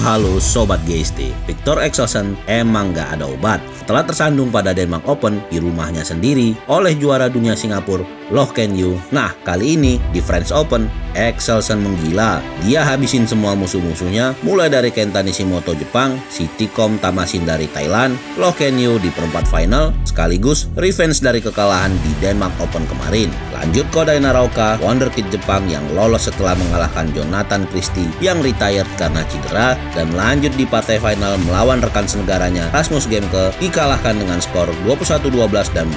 Halo Sobat GST, Viktor Axelsen emang gak ada obat. Setelah tersandung pada Denmark Open di rumahnya sendiri oleh juara dunia Singapura, Loh Ken Yew. Nah, kali ini di French Open, Axelsen menggila. Dia habisin semua musuh-musuhnya, mulai dari Kenta Nishimoto Jepang, Sitthkom Tamasin dari Thailand, Loh Ken Yew di perempat final, sekaligus revenge dari kekalahan di Denmark Open kemarin. Lanjut Kodai Naraoka, wonderkid Jepang yang lolos setelah mengalahkan Jonathan Christie yang retired karena cedera, dan lanjut di partai final melawan rekan senegaranya Rasmus Gemke, dikalahkan dengan skor 21-12 dan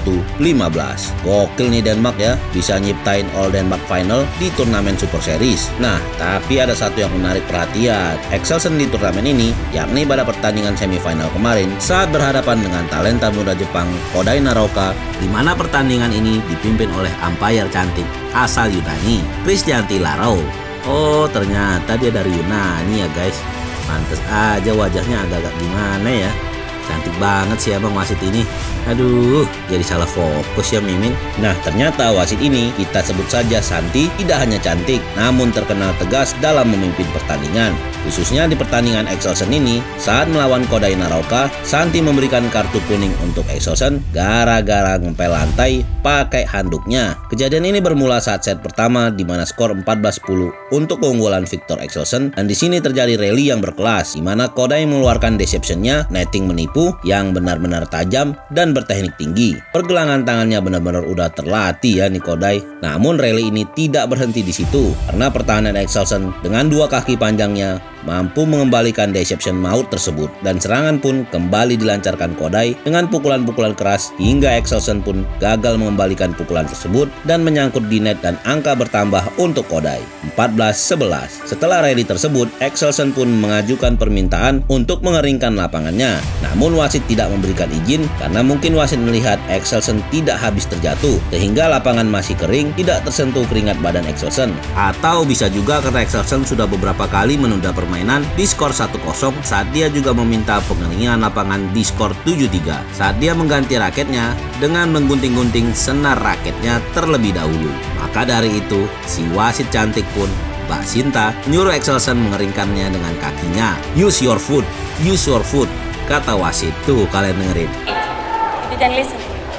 21-15. Gokil nih Denmark ya, bisa nyiptain All Denmark Final di turnamen Super Series. Nah, tapi ada satu yang menarik perhatian Axelsen di turnamen ini, yakni pada pertandingan semifinal kemarin saat berhadapan dengan talenta muda Jepang Kodai Naraoka, di mana pertandingan ini dipimpin oleh umpire cantik asal Yunani, Kristianti Larau. Oh, ternyata dia dari Yunani ya guys. Pantes aja wajahnya agak-agak gimana ya. Cantik banget sih abang wasit ini. Aduh, jadi salah fokus ya Mimin. Nah, ternyata wasit ini kita sebut saja Santi tidak hanya cantik, namun terkenal tegas dalam memimpin pertandingan. Khususnya di pertandingan Axelsen ini, saat melawan Kodai Naraoka, Santi memberikan kartu kuning untuk Axelsen gara-gara ngempel lantai pakai handuknya. Kejadian ini bermula saat set pertama di mana skor 14-10 untuk keunggulan Viktor Axelsen, dan di sini terjadi rally yang berkelas di mana Kodai mengeluarkan deception-nya, netting menipu yang benar-benar tajam dan berteknik tinggi. Pergelangan tangannya benar-benar udah terlatih ya nih Kodai. Namun rally ini tidak berhenti di situ karena pertahanan Axelsen dengan dua kaki panjangnya mampu mengembalikan deception maut tersebut, dan serangan pun kembali dilancarkan Kodai dengan pukulan-pukulan keras hingga Axelsen pun gagal mengembalikan pukulan tersebut dan menyangkut di net, dan angka bertambah untuk Kodai 14-11. Setelah rally tersebut, Axelsen pun mengajukan permintaan untuk mengeringkan lapangannya. Namun wasit tidak memberikan izin karena mungkin wasit melihat Axelsen tidak habis terjatuh sehingga lapangan masih kering, tidak tersentuh keringat badan Axelsen. Atau bisa juga karena Axelsen sudah beberapa kali menunda permainan di skor 1-0 saat dia juga meminta pengeringan lapangan di skor 7-3 saat dia mengganti raketnya dengan menggunting-gunting senar raketnya terlebih dahulu. Maka dari itu, si wasit cantik pun, Mbak Sinta, nyuruh Axelsen mengeringkannya dengan kakinya. Use your foot, use your foot, kata wasit. Tuh kalian dengerin. You didn't listen.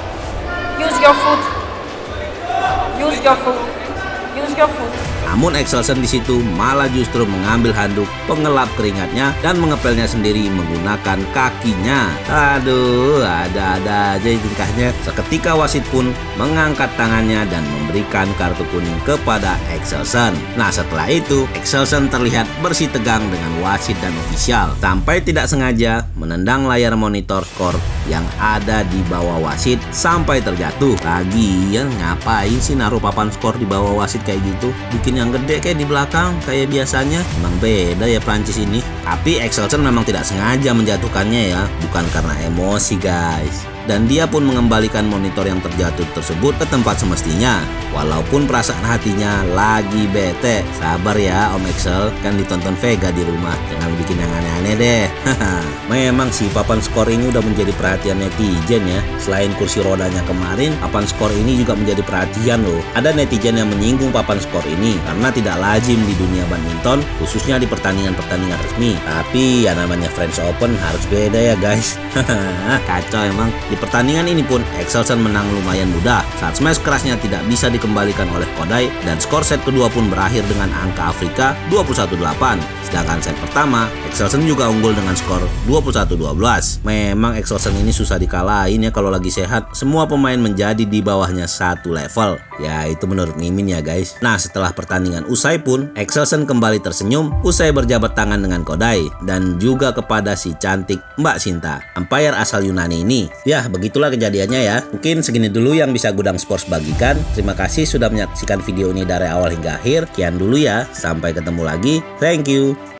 Use your foot. Use your foot. Use your foot. Namun Axelsen di situ malah justru mengambil handuk pengelap keringatnya dan mengepelnya sendiri menggunakan kakinya. Aduh, ada-ada aja tingkahnya. Seketika wasit pun mengangkat tangannya dan memberikan kartu kuning kepada Axelsen. Nah, setelah itu Axelsen terlihat bersih tegang dengan wasit dan ofisial sampai tidak sengaja menendang layar monitor skor yang ada di bawah wasit sampai terjatuh. Lagian ngapain sih naruh papan skor di bawah wasit kayak gitu? Bikin yang gede kayak di belakang kayak biasanya. Emang beda ya Prancis ini. Tapi Axelsen memang tidak sengaja menjatuhkannya ya, bukan karena emosi guys. Dan dia pun mengembalikan monitor yang terjatuh tersebut ke tempat semestinya, walaupun perasaan hatinya lagi bete. Sabar ya Om Axel, kan ditonton Vega di rumah, jangan bikin yang aneh-aneh deh. Memang sih papan skor ini udah menjadi perhatian netizen ya. Selain kursi rodanya kemarin, papan skor ini juga menjadi perhatian loh. Ada netizen yang menyinggung papan skor ini karena tidak lazim di dunia badminton, khususnya di pertandingan-pertandingan resmi. Tapi ya namanya French Open harus beda ya guys. Kacau emang. Di pertandingan ini pun Axelsen menang lumayan mudah saat smash kerasnya tidak bisa dikembalikan oleh Kodai, dan skor set kedua pun berakhir dengan angka Afrika 21-8. Sedangkan set pertama Axelsen juga unggul dengan skor 21-12. Memang Axelsen ini susah dikalahin ya kalau lagi sehat. Semua pemain menjadi di bawahnya satu level. Ya itu menurut Mimin ya guys. Nah, setelah pertandingan usai pun Axelsen kembali tersenyum usai berjabat tangan dengan Kodai dan juga kepada si cantik Mbak Sinta, umpire asal Yunani ini. Ya, begitulah kejadiannya ya. Mungkin segini dulu yang bisa Gudang Sports bagikan. Terima kasih sudah menyaksikan video ini dari awal hingga akhir. Sekian dulu ya. Sampai ketemu lagi. Thank you.